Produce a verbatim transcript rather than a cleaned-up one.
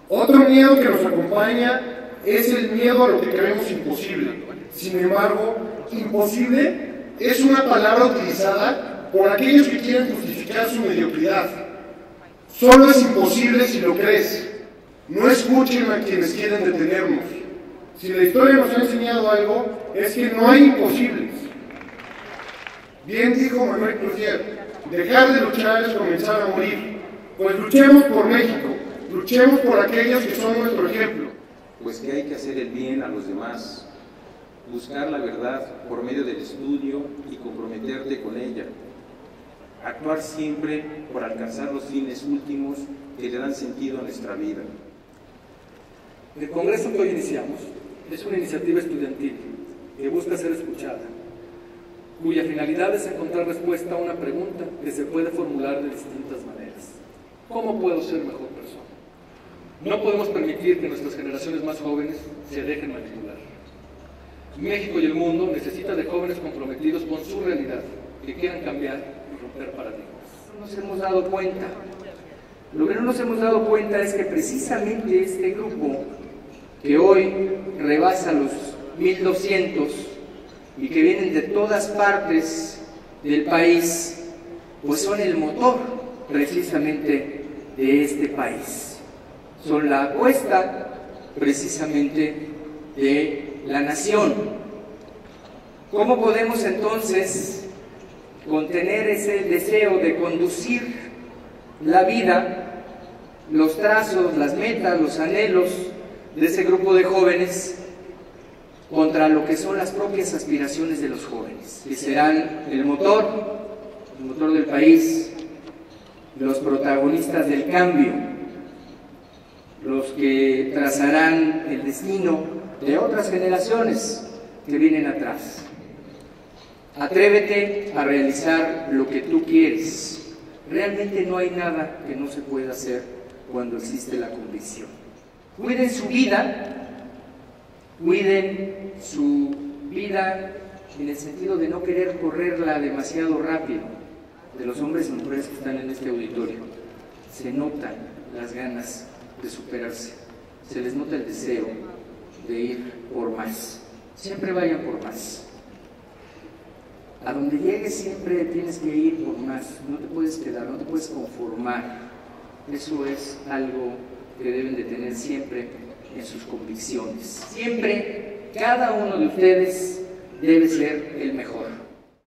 Otro miedo que nos acompaña es el miedo a lo que creemos imposible. Sin embargo, imposible es una palabra utilizada por aquellos que quieren justificar su mediocridad. Solo es imposible si lo crees. No escuchen a quienes quieren detenernos. Si la historia nos ha enseñado algo, es que no hay imposibles. Bien dijo Manuel Cloutier, dejar de luchar es comenzar a morir. Pues luchemos por México, luchemos por aquellos que son nuestro ejemplo. Pues que hay que hacer el bien a los demás, buscar la verdad por medio del estudio y comprometerte con ella, actuar siempre por alcanzar los fines últimos que le dan sentido a nuestra vida. El Congreso que hoy iniciamos es una iniciativa estudiantil que busca ser escuchada, cuya finalidad es encontrar respuesta a una pregunta que se puede formular de distintas maneras. ¿Cómo puedo ser mejor persona? No podemos permitir que nuestras generaciones más jóvenes se dejen manipular. México y el mundo necesitan de jóvenes comprometidos con su realidad, que quieran cambiar y romper paradigmas. No nos hemos dado cuenta. Lo que no nos hemos dado cuenta es que precisamente este grupo, que hoy rebasa los mil doscientos y que vienen de todas partes del país, pues son el motor precisamente de este país. Son la apuesta precisamente de la nación. ¿Cómo podemos entonces contener ese deseo de conducir la vida, los trazos, las metas, los anhelos de ese grupo de jóvenes contra lo que son las propias aspiraciones de los jóvenes, que serán el motor, el motor del país, los protagonistas del cambio, los que trazarán el destino de otras generaciones que vienen atrás? Atrévete a realizar lo que tú quieres. Realmente no hay nada que no se pueda hacer cuando existe la convicción. Cuiden su vida, cuiden su vida en el sentido de no querer correrla demasiado rápido. De los hombres y mujeres que están en este auditorio, se notan las ganas de superarse, se les nota el deseo de ir por más. Siempre vayan por más. A donde llegues siempre tienes que ir por más, no te puedes quedar, no te puedes conformar. Eso es algo que deben de tener siempre en sus convicciones. Siempre, cada uno de ustedes debe ser el mejor.